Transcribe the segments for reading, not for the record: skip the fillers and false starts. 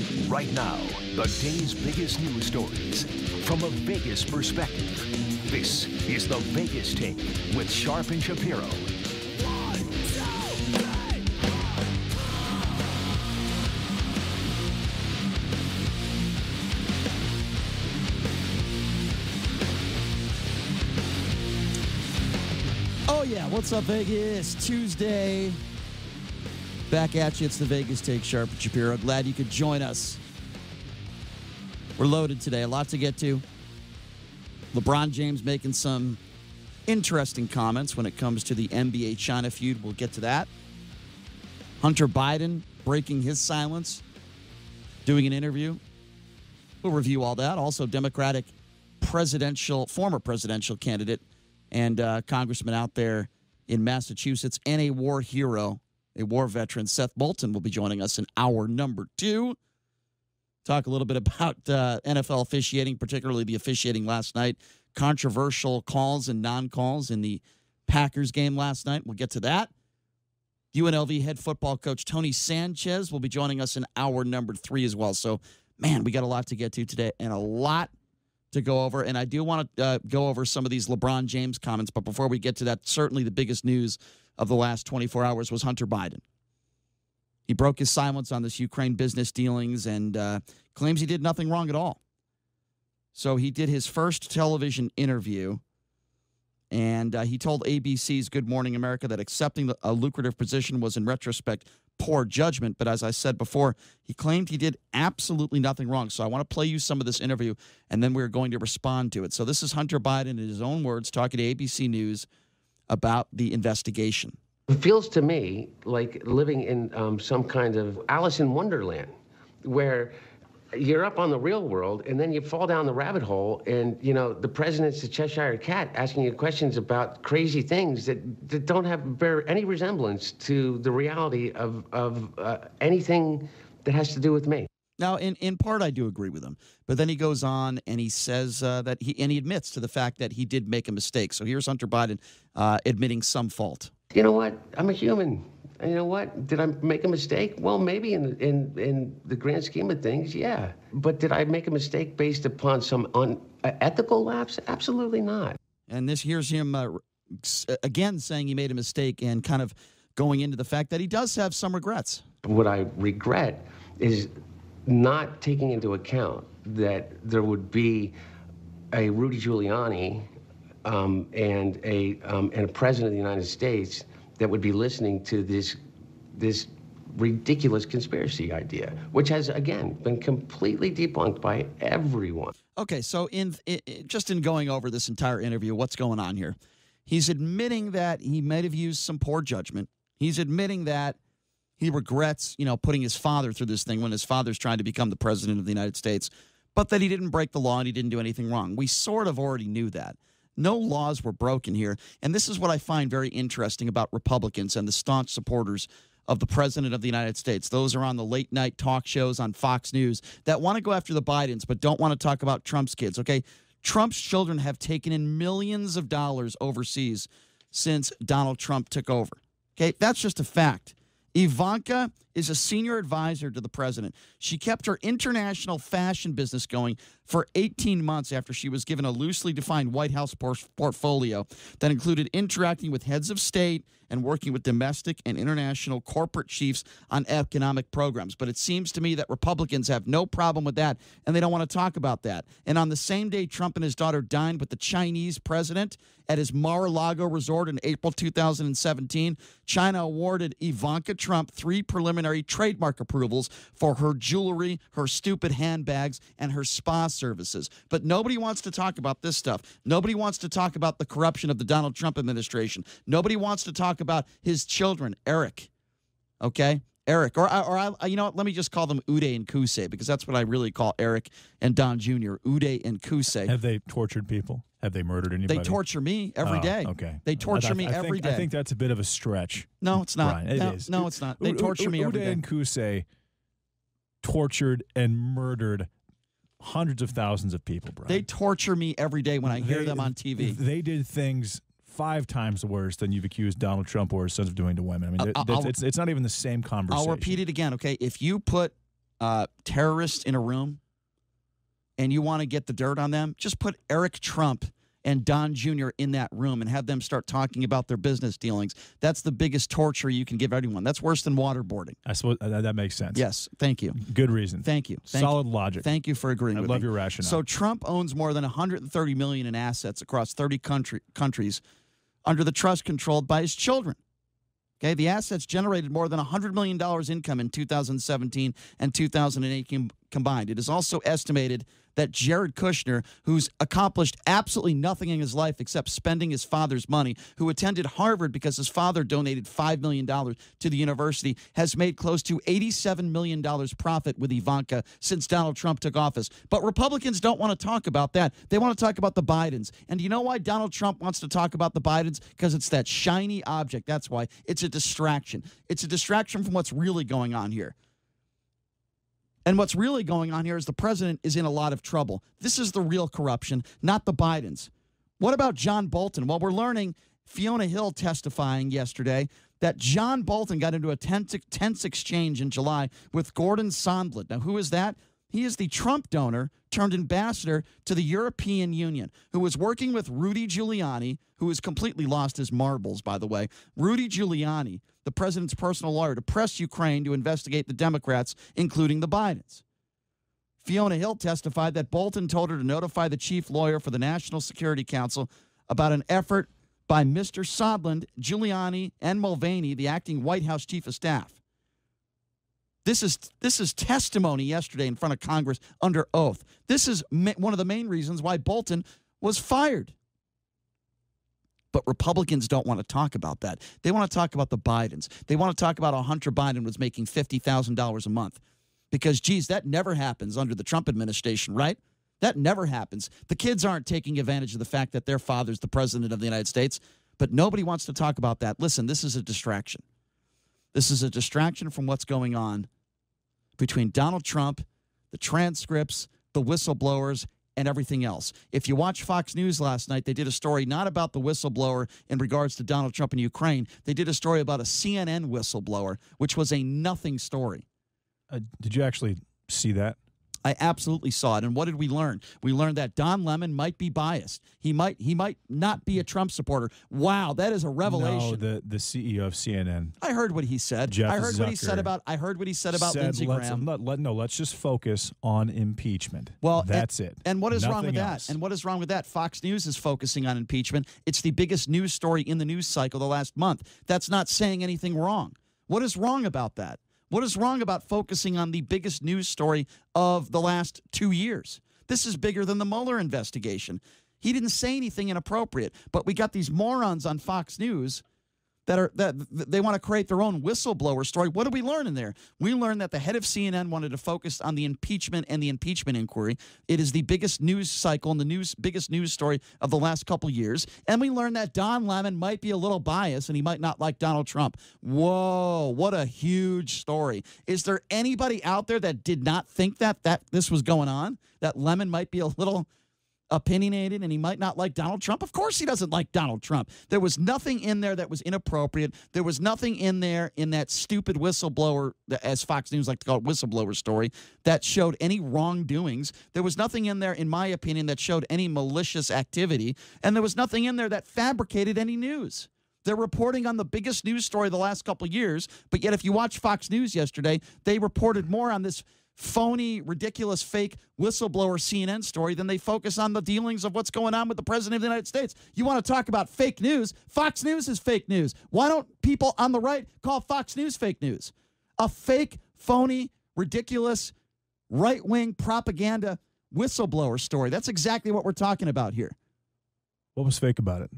Right now, the day's biggest news stories from a Vegas perspective. This is the Vegas Take with Sharp and Shapiro. Oh yeah, what's up, Vegas? Tuesday. Back at you. It's the Vegas Take, Sharp and Shapiro. Glad you could join us. We're loaded today. A lot to get to. LeBron James making some interesting comments when it comes to the NBA-China feud. We'll get to that. Hunter Biden breaking his silence, doing an interview. We'll review all that. Also, Democratic former presidential candidate and congressman out there in Massachusetts and a war hero, a war veteran, Seth Moulton, will be joining us in hour number 2. Talk a little bit about NFL officiating, particularly the officiating last night. Controversial calls and non-calls in the Packers game last night. We'll get to that. UNLV head football coach Tony Sanchez will be joining us in hour number 3 as well. So, man, we got a lot to get to today and a lot to go over. And I do want to go over some of these LeBron James comments. But before we get to that, certainly the biggest news of the last 24 hours was Hunter Biden. He broke his silence on this Ukraine business dealings and claims he did nothing wrong at all. So he did his first television interview, and he told ABC's Good Morning America that accepting a lucrative position was, in retrospect, poor judgment. But as I said before, he claimed he did absolutely nothing wrong. So I want to play you some of this interview, and then we're going to respond to it. So this is Hunter Biden, in his own words, talking to ABC News about the investigation. It feels to me like living in some kind of Alice in Wonderland, where you're up on the real world and then you fall down the rabbit hole and, you know, the president's the Cheshire Cat asking you questions about crazy things that don't bear any resemblance to the reality of anything that has to do with me. Now, in part, I do agree with him. But then he goes on and he says that he admits to the fact that he did make a mistake. So here's Hunter Biden admitting some fault. You know what? I'm a human. And you know what? Did I make a mistake? Well, maybe in the grand scheme of things, yeah. But did I make a mistake based upon some unethical lapse? Absolutely not. And here's him again saying he made a mistake and kind of going into the fact that he does have some regrets. What I regret is not taking into account that there would be a Rudy Giuliani and a president of the United States that would be listening to this ridiculous conspiracy idea, which has, again, been completely debunked by everyone. Okay, so just in going over this entire interview, what's going on here? He's admitting that he might have used some poor judgment. He's admitting that he regrets, putting his father through this thing when his father's trying to become the president of the United States, but that he didn't break the law and he didn't do anything wrong. We sort of already knew that. No laws were broken here. And this is what I find very interesting about Republicans and the staunch supporters of the president of the United States. Those are on the late night talk shows on Fox News that want to go after the Bidens but don't want to talk about Trump's kids, okay? Trump's children have taken in millions of dollars overseas since Donald Trump took over, okay? That's just a fact. Ivanka is a senior advisor to the president. She kept her international fashion business going for 18 months after she was given a loosely defined White House portfolio that included interacting with heads of state and working with domestic and international corporate chiefs on economic programs. But it seems to me that Republicans have no problem with that, and they don't want to talk about that. And on the same day Trump and his daughter dined with the Chinese president at his Mar-a-Lago resort in April 2017, China awarded Ivanka Trump 3 preliminary trademark approvals for her jewelry, her stupid handbags, and her spa services. But nobody wants to talk about this stuff. Nobody wants to talk about the corruption of the Donald Trump administration. Nobody wants to talk about his children, Eric. Okay? Eric. Or you know what? Let me just call them Uday and Kusei, because that's what I really call Eric and Don Jr., Uday and Kusei. Have they tortured people? Have they murdered anybody? They torture me every day. Okay. They torture me every day. I think that's a bit of a stretch. No, it's not. Brian, it is. No, it's not. They torture me every day. Uday and Kusei tortured and murdered hundreds of thousands of people, Brian. They torture me every day when I hear them on TV. They did things 5 times worse than you've accused Donald Trump or his sons of doing to women. I mean, it's not even the same conversation. I'll repeat it again, okay? If you put terrorists in a room and you want to get the dirt on them, just put Eric Trump and Don Jr. in that room and have them start talking about their business dealings. That's the biggest torture you can give anyone. That's worse than waterboarding. I suppose that makes sense. Yes, thank you. Good reason. Thank you. Solid logic. Thank you for agreeing with me. I love your rationale. So Trump owns more than $130 million in assets across 30 countries under the trust controlled by his children. Okay, the assets generated more than $100 million income in 2017 and 2018 combined. It is also estimated that Jared Kushner, who's accomplished absolutely nothing in his life except spending his father's money, who attended Harvard because his father donated $5 million to the university, has made close to $87 million profit with Ivanka since Donald Trump took office. But Republicans don't want to talk about that. They want to talk about the Bidens. And do you know why Donald Trump wants to talk about the Bidens? Because it's that shiny object. That's why. It's a distraction. It's a distraction from what's really going on here. And what's really going on here is the president is in a lot of trouble. This is the real corruption, not the Bidens. What about John Bolton? Well, we're learning, Fiona Hill testifying yesterday, that John Bolton got into a tense exchange in July with Gordon Sondland. Now, who is that? He is the Trump donor turned ambassador to the European Union, who was working with Rudy Giuliani, who has completely lost his marbles, by the way. Rudy Giuliani, the president's personal lawyer, to press Ukraine to investigate the Democrats, including the Bidens. Fiona Hill testified that Bolton told her to notify the chief lawyer for the National Security Council about an effort by Mr. Sondland, Giuliani, and Mulvaney, the acting White House chief of staff. This is testimony yesterday in front of Congress under oath. This is one of the main reasons why Bolton was fired. But Republicans don't want to talk about that. They want to talk about the Bidens. They want to talk about how Hunter Biden was making $50,000 a month. Because, geez, that never happens under the Trump administration, right? That never happens. The kids aren't taking advantage of the fact that their father's the president of the United States. But nobody wants to talk about that. Listen, this is a distraction. This is a distraction from what's going on between Donald Trump, the transcripts, the whistleblowers, and everything else. If you watch Fox News last night, they did a story not about the whistleblower in regards to Donald Trump and Ukraine. They did a story about a CNN whistleblower, which was a nothing story. Did you actually see that? I absolutely saw it. And what did we learn? We learned that Don Lemon might be biased. He might not be a Trump supporter. Wow, that is a revelation. No, the CEO of CNN. I heard what he said. Jeff I heard Zucker what he said about Lindsey Graham. Let's just focus on impeachment. Well, that's it. And what is Nothing wrong with else. that? And what is wrong with that? Fox News is focusing on impeachment. It's the biggest news story in the news cycle the last month. That's not saying anything wrong. What is wrong about that? What is wrong about focusing on the biggest news story of the last 2 years? This is bigger than the Mueller investigation. He didn't say anything inappropriate, but we got these morons on Fox News that they want to create their own whistleblower story. What did we learn in there? We learned that the head of CNN wanted to focus on the impeachment and the impeachment inquiry. It is the biggest news cycle and biggest news story of the last couple years. And we learned that Don Lemon might be a little biased and he might not like Donald Trump. Whoa, what a huge story. Is there anybody out there that did not think that this was going on? That Lemon might be a little opinionated and he might not like Donald Trump? Of course he doesn't like Donald Trump. There was nothing in there that was inappropriate. There was nothing in there in that stupid whistleblower, as Fox News like to call it, whistleblower story, that showed any wrongdoings. There was nothing in there, in my opinion, that showed any malicious activity. And there was nothing in there that fabricated any news. They're reporting on the biggest news story of the last couple of years, but yet if you watch Fox News yesterday, they reported more on this phony, ridiculous, fake whistleblower CNN story than they focus on the dealings of what's going on with the president of the United States. You want to talk about fake news? Fox News is fake news. Why don't people on the right call Fox News fake news? A fake, phony, ridiculous, right-wing propaganda whistleblower story. That's exactly what we're talking about here. What was fake about it?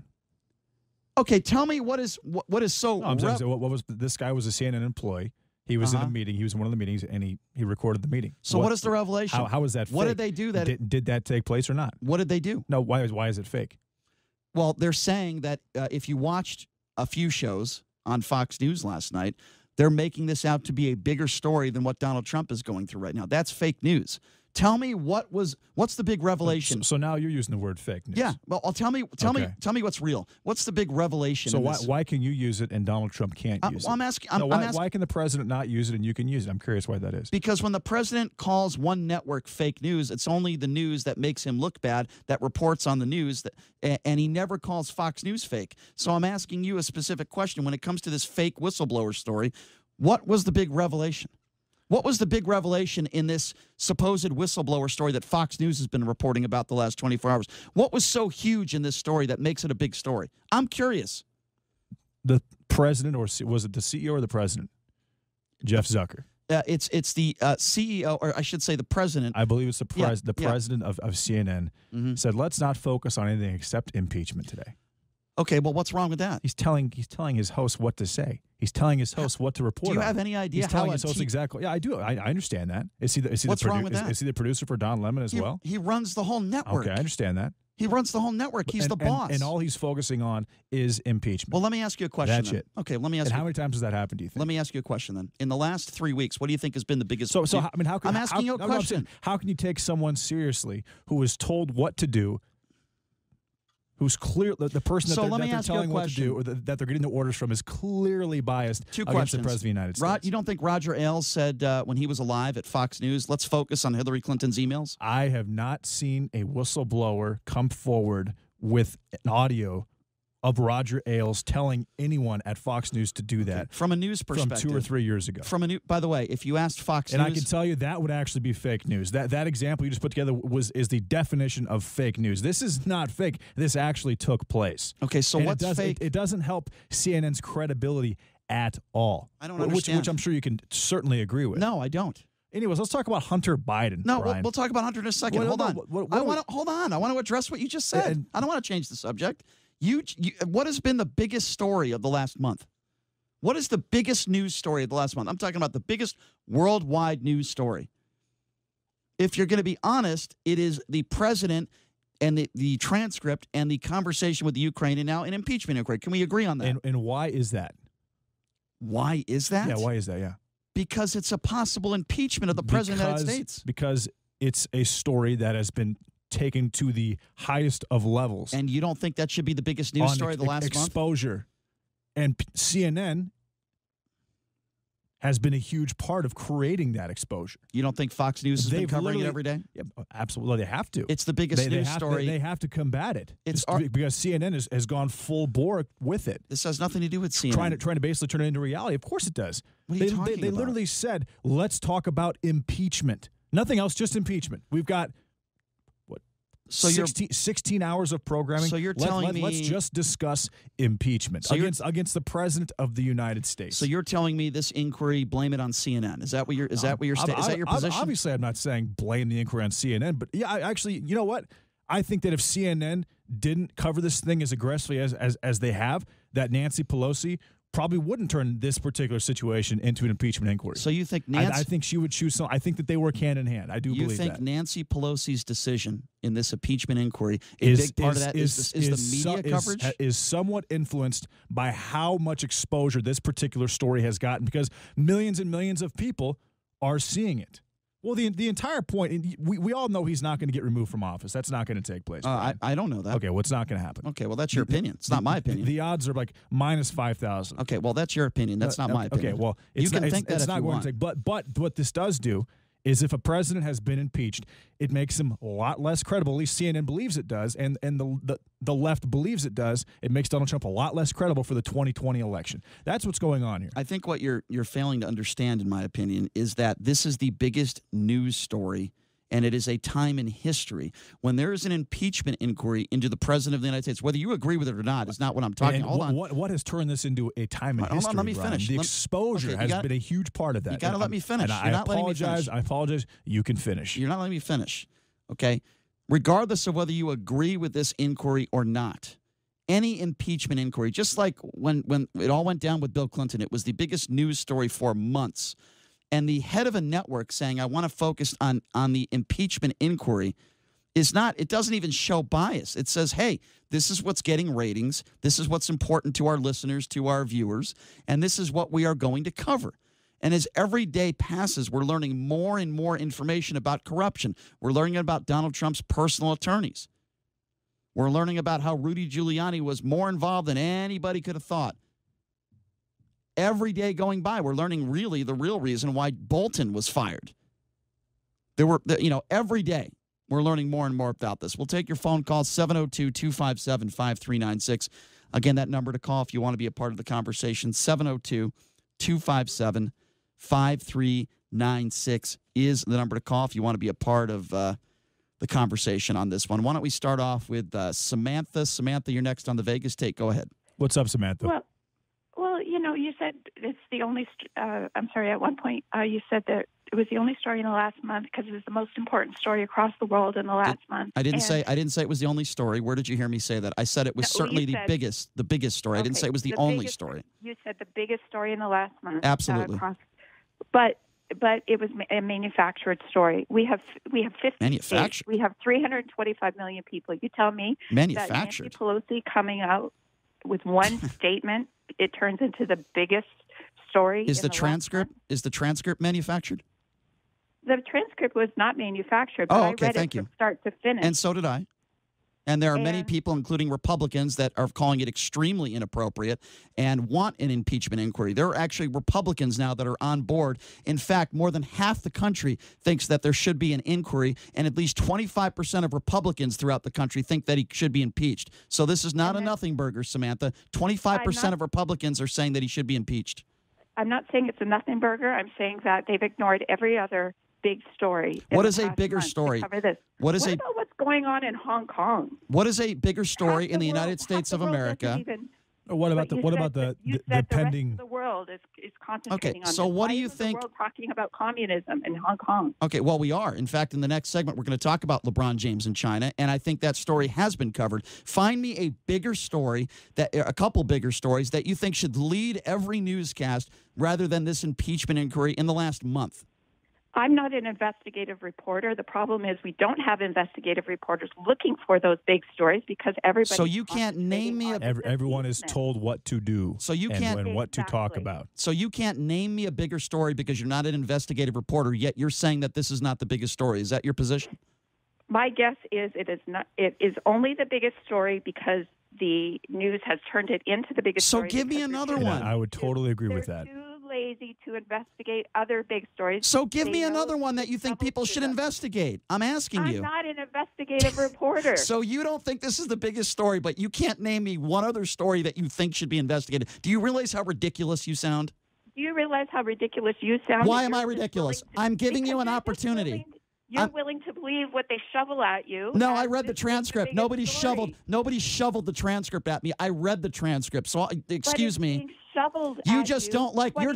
Okay, tell me what is so... No, I'm saying, what was this guy was a CNN employee. He was in a meeting. He was in one of the meetings, and he recorded the meeting. So what is the revelation? How is that fake? What did they do? Did that take place or not? What did they do? No, why is it fake? Well, they're saying that if you watched a few shows on Fox News last night, they're making this out to be a bigger story than what Donald Trump is going through right now. That's fake news. Tell me what's the big revelation? So now you're using the word fake news. Yeah. Well, tell me what's real. What's the big revelation? So in this? why can you use it and Donald Trump can't use it? I'm asking. Why can the president not use it and you can use it? I'm curious why that is. Because when the president calls one network fake news, it's only the news that makes him look bad that reports on the news, and he never calls Fox News fake. So I'm asking you a specific question. When it comes to this fake whistleblower story, what was the big revelation? What was the big revelation in this supposed whistleblower story that Fox News has been reporting about the last 24 hours? What was so huge in this story that makes it a big story? I'm curious. The president, or was it the CEO or the president? Jeff Zucker. It's the CEO, or I should say the president. I believe it's the president of CNN said, let's not focus on anything except impeachment today. Okay, well, what's wrong with that? He's telling his host what to say. He's telling his host what to report. Do you on. have any idea He's how telling his host exactly? Yeah, I do. I understand that. What's wrong with that? Is he the producer for Don Lemon as well? He runs the whole network. Okay, I understand that. He runs the whole network. He's the boss. And all he's focusing on is impeachment. Well, let me ask you a question. That's then. it. Okay, let me ask and you. How many times has that happened, do you think? Let me ask you a question then. In the last 3 weeks, what do you think has been the biggest? So I mean, how can I'm asking you a question. How can you take someone seriously who is told what to do? Who's clear the person that they're telling what to do, or that they're getting the orders from, is clearly biased against the President of the United States? You don't think Roger Ailes said when he was alive at Fox News, let's focus on Hillary Clinton's emails? I have not seen a whistleblower come forward with an audio of Roger Ailes telling anyone at Fox News to do that. From a news perspective. From 2 or 3 years ago. By the way, if you asked Fox News. And I can tell you that would actually be fake news. That example you just put together is the definition of fake news. This is not fake. This actually took place. Okay, so what's fake? It doesn't help CNN's credibility at all. I don't understand. Which I'm sure you can certainly agree with. No, I don't. Anyways, let's talk about Hunter Biden. No, Brian. we'll talk about Hunter in a second. Hold on. Hold on. I want to address what you just said. I don't want to change the subject. What has been the biggest story of the last month? What is the biggest news story of the last month? I'm talking about the biggest worldwide news story. If you're going to be honest, it is the president and the transcript and the conversation with Ukraine and now an impeachment inquiry. Can we agree on that? And why is that? Why is that? Yeah, why is that? Yeah. Because it's a possible impeachment of the president of the United States. Because it's a story that has been taken to the highest of levels. And you don't think that should be the biggest news story of the last month? Exposure. And CNN has been a huge part of creating that exposure. You don't think Fox News has been covering it every day? Yeah, absolutely. They have to. It's the biggest news story. They have to combat it. Because CNN has gone full bore with it. This has nothing to do with CNN. Trying to basically turn it into reality. Of course it does. What are you talking about? They literally said, let's talk about impeachment. Nothing else, just impeachment. We've got 16 hours of programming. So you're telling me... Let's just discuss impeachment against the President of the United States. So you're telling me this inquiry, blame it on CNN. Is that what you're saying? Is that your position? Obviously, I'm not saying blame the inquiry on CNN. But yeah, actually, you know what? I think that if CNN didn't cover this thing as aggressively as they have, that Nancy Pelosi probably wouldn't turn this particular situation into an impeachment inquiry. So you think Nancy... I think she would choose some... I think that they work hand in hand. I do believe that. You think Nancy Pelosi's decision in this impeachment inquiry, a big part of that is the media coverage? Is somewhat influenced by how much exposure this particular story has gotten, because millions and millions of people are seeing it. Well, the entire point, we all know he's not going to get removed from office. That's not going to take place. I don't know that. Okay, well, it's not going to happen. Okay, well, that's your opinion. It's not my opinion. The odds are like minus 5,000. Okay, well, that's your opinion. That's not my opinion. Okay, well, you can think that it's if not you going want. to take. But what this does do is, if a president has been impeached, it makes him a lot less credible. At least CNN believes it does, and the left believes it does. It makes Donald Trump a lot less credible for the 2020 election. That's what's going on here. I think what you're failing to understand, in my opinion, is that this is the biggest news story, and it is a time in history when there is an impeachment inquiry into the president of the United States. Whether you agree with it or not is not what I'm talking about. Hold on. What has turned this into a time in history, Hold on, let me finish. The exposure has been a huge part of that. You got to let me finish. I apologize. You can finish. You're not letting me finish, okay? Regardless of whether you agree with this inquiry or not, any impeachment inquiry, just like when it all went down with Bill Clinton, it was the biggest news story for months. And the head of a network saying, I want to focus on the impeachment inquiry it doesn't even show bias. It says, hey, this is what's getting ratings. This is what's important to our listeners, to our viewers, and this is what we are going to cover. And as every day passes, we're learning more and more information about corruption. We're learning about Donald Trump's personal attorneys. We're learning about how Rudy Giuliani was more involved than anybody could have thought. Every day going by, we're learning really the real reason why Bolton was fired. Every day we're learning more and more about this. We'll take your phone call, 702-257-5396. Again, that number to call if you want to be a part of the conversation, 702-257-5396 is the number to call if you want to be a part of the conversation on this one. Why don't we start off with Samantha? Samantha, you're next on the Vegas Take. Go ahead. What's up, Samantha? Well, you said it's the only. I'm sorry. At one point, you said that it was the only story in the last month because it was the most important story across the world in the last month. I didn't say it was the only story. Where did you hear me say that? I said it was certainly the biggest story. I didn't say it was the only story. You said the biggest story in the last month. Absolutely. But it was a manufactured story. We have 50 manufactured. States. We have 325 million people. You tell me manufactured. that Nancy Pelosi coming out with one statement, it turns into the biggest story. Is the transcript manufactured? The transcript was not manufactured, but I read it from start to finish. And so did I. And there are many people, including Republicans, that are calling it extremely inappropriate and want an impeachment inquiry. There are actually Republicans now that are on board. In fact, more than half the country thinks that there should be an inquiry, and at least 25% of Republicans throughout the country think that he should be impeached. So this is not a nothing burger, Samantha. 25% of Republicans are saying that he should be impeached. I'm not saying it's a nothing burger. I'm saying that they've ignored every other big story. What is a bigger story? What about what's going on in Hong Kong? What is a bigger story in the United States of America? What about the pending? The world is concentrating on. So this. what Why do you isn't think? The world talking about communism in Hong Kong. Okay, well, we are. In fact, in the next segment, we're going to talk about LeBron James in China, and I think that story has been covered. Find me a bigger story, a couple bigger stories that you think should lead every newscast rather than this impeachment inquiry in the last month. I'm not an investigative reporter. The problem is we don't have investigative reporters looking for those big stories because everybody. So you can't name me everyone is told what to do. So you can't and what to talk about. So you can't name me a bigger story because you're not an investigative reporter. Yet you're saying that this is not the biggest story. Is that your position? My guess is it is not. It is only the biggest story because the news has turned it into the biggest story. So give me another one. I would totally agree with that. Too lazy to investigate other big stories. So give me another one that you think people should investigate. I'm asking you. I'm not an investigative reporter. So you don't think this is the biggest story, but you can't name me one other story that you think should be investigated. Do you realize how ridiculous you sound? Do you realize how ridiculous you sound? Why am I ridiculous? I'm giving you an opportunity. You're willing to believe what they shovel at you. No, I read the transcript. Nobody shoveled the transcript at me. I read the transcript. So excuse me. You just don't like. You're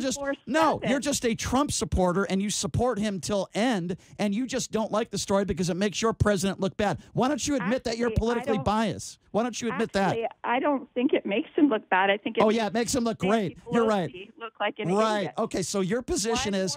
just a Trump supporter, and you support him till end, and you just don't like the story because it makes your president look bad. Why don't you admit that you're politically biased? Why don't you admit that? I don't think it makes him look bad. I think it it makes him look great. You're right. Look like an right. idiot. Okay. So your position is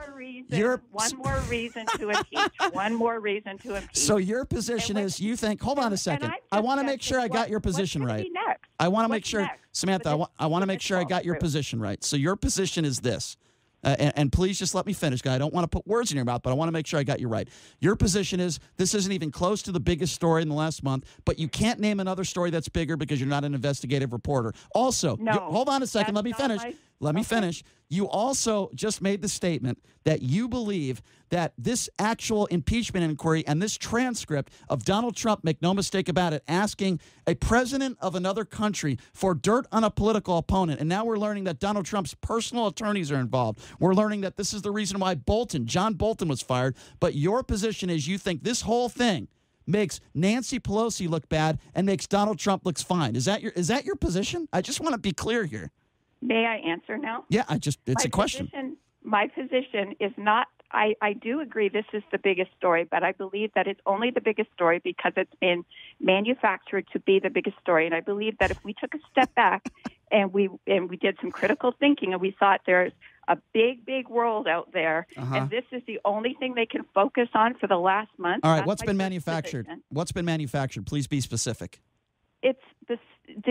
one more reason to impeach. One more reason to impeach. So your position is you think. Hold on a second. I want to make sure I got your position right. I want to make sure, Samantha. I want to make sure I got your position right. So your position is this. And please just let me finish, guy. I don't want to put words in your mouth, but I want to make sure I got you right. Your position is this isn't even close to the biggest story in the last month, but you can't name another story that's bigger because you're not an investigative reporter. Also, hold on a second. Let me finish. Let me finish. You also just made the statement that you believe that this actual impeachment inquiry and this transcript of Donald Trump, make no mistake about it, asking a president of another country for dirt on a political opponent. And now we're learning that Donald Trump's personal attorneys are involved. We're learning that this is the reason why John Bolton was fired. But your position is you think this whole thing makes Nancy Pelosi look bad and makes Donald Trump look fine. Is that your position? I just want to be clear here. May I answer now? Yeah, it's a question. My position is not, I do agree this is the biggest story, but I believe that it's only the biggest story because it's been manufactured to be the biggest story. And I believe that if we took a step back and we did some critical thinking and we thought there's a big world out there, and this is the only thing they can focus on for the last month. All right, what's been manufactured? What's been manufactured? Please be specific. It's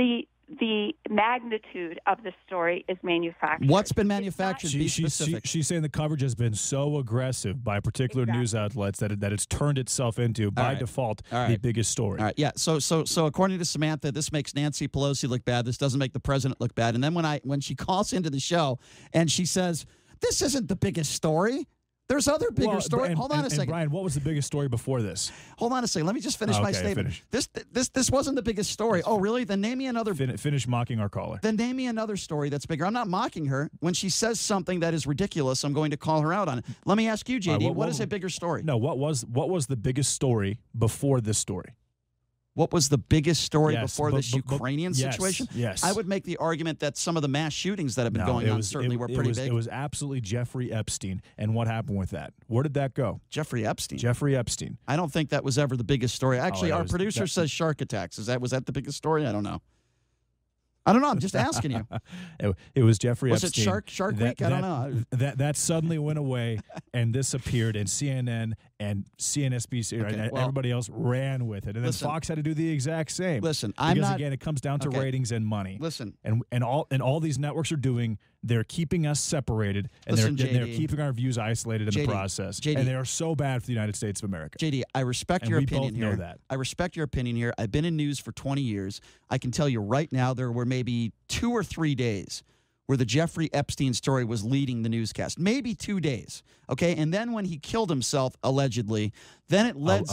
the magnitude of the story is manufactured. What's been manufactured? Be specific. She's saying the coverage has been so aggressive by particular news outlets that it's turned itself into, by default, the biggest story. All right, yeah. So according to Samantha, this makes Nancy Pelosi look bad. This doesn't make the president look bad. And then when she calls into the show and she says, this isn't the biggest story. There's other bigger stories. Hold on a second. Brian, what was the biggest story before this? Hold on a second. Let me just finish my statement. Finish. This wasn't the biggest story. Oh, really? Then name me another. Finish mocking our caller. Then name me another story that's bigger. I'm not mocking her. When she says something that is ridiculous, I'm going to call her out on it. Let me ask you, JD, what is a bigger story? No, what was the biggest story before this story? What was the biggest story before this Ukrainian situation? Yes. I would make the argument that some of the mass shootings that have been going on certainly were pretty big. It was absolutely Jeffrey Epstein. And what happened with that? Where did that go? Jeffrey Epstein. Jeffrey Epstein. I don't think that was ever the biggest story. Actually, our producer says shark attacks. Was that the biggest story? I don't know. I'm just asking you. It was Jeffrey Epstein. Was it Shark Week? I don't know. That suddenly went away and disappeared, and CNN and CNSBC and everybody else ran with it. And then Fox had to do the exact same. Listen, again, it comes down to ratings and money. Listen. And all these networks are doing, they're keeping us separated, and they're keeping our views isolated in the process. JD, and they are so bad for the United States of America. JD, I respect your opinion here. We both know that. I respect your opinion here. I've been in news for 20 years. I can tell you right now there were maybe 2 or 3 days where the Jeffrey Epstein story was leading the newscast. Maybe 2 days. Okay? And then when he killed himself, allegedly, then it led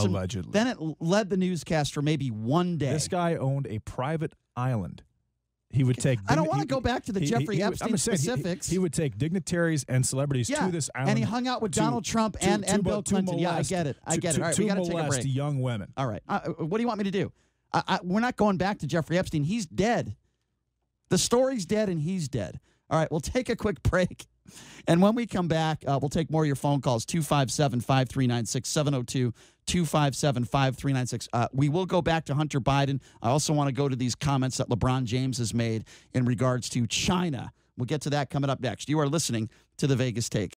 the newscast for maybe 1 day. This guy owned a private island. He would take. I don't want to go back to the Jeffrey Epstein specifics. He would take dignitaries and celebrities to this island, and he hung out with Donald Trump and Bill Clinton. Yeah, I get it. I get it. All right, we got to take a break. Young women. All right, what do you want me to do? We're not going back to Jeffrey Epstein. He's dead. The story's dead, and he's dead. All right, we'll take a quick break. And when we come back, we'll take more of your phone calls, 257-5396, 702-257-5396. We will go back to Hunter Biden. I also want to go to these comments that LeBron James has made in regards to China. We'll get to that coming up next. You are listening to The Vegas Take.